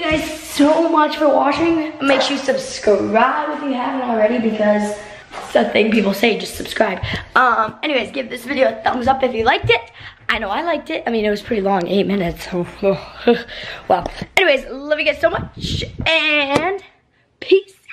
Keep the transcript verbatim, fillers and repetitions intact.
guys so much for watching. Make sure you subscribe if you haven't already, because it's the thing people say, just subscribe. Um, anyways, give this video a thumbs up if you liked it. I know I liked it. I mean, it was pretty long, eight minutes. Well, anyways, love you guys so much, and peace.